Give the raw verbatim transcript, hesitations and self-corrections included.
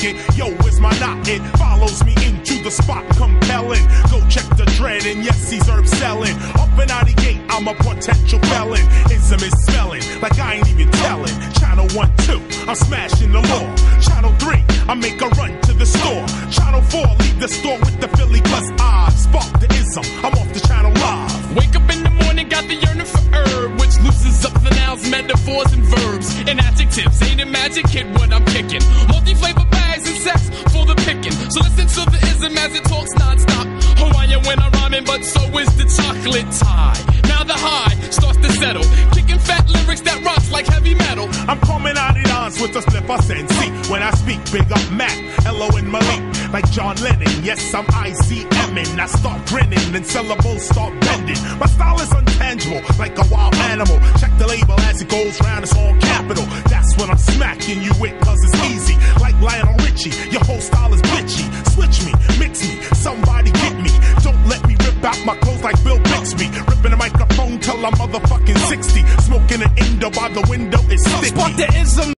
it. Yo, is my not it? Follows me into the spot, compelling. Go check the dread, and yes, he's herb selling. Up and out the gate, I'm a potential felon. Ism is smelling like I ain't even telling. Channel one, two, I'm smashing the law. Channel three, I make a run to the store. Channel four, leave the store with the Philly, cause I spark the ism. I'm off the channel live. Wake up in the morning, got the yearning for herb, which loosens up the nouns, metaphors, and verbs, and adjectives. Ain't a magic kid what I'm kicking. Multi-flavor bags and sex for the picking. So listen to the ism as it talks non-stop. Hawaiian when I'm rhyming, but so is the chocolate tie. Now the high starts to settle. Kicking fat lyrics that rocks like heavy metal. I'm coming out of dance with a spliff I send. See, when I speak, big up Mac, Elo and Malik. Like John Lennon, yes, I'm I C M-ing. I start grinning and syllables start bending. My style is untangible, like a wild animal. Check the label as it goes round, it's all capital. That's when I'm smacking you with, cause it's easy. Like Lionel Richie, your whole style is bitchy. Switch me, mix me, somebody get me. Don't let me rip out my clothes like Bill Bixby. Ripping the microphone till I'm motherfucking sixty. Smoking an Indo by the window is sticky. Spark the ism.